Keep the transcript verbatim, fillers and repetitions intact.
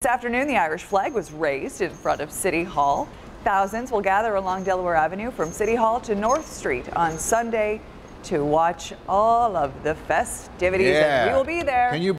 This afternoon, the Irish flag was raised in front of City Hall. Thousands will gather along Delaware Avenue from City Hall to North Street on Sunday to watch all of the festivities. Yeah. And we will be there. Can you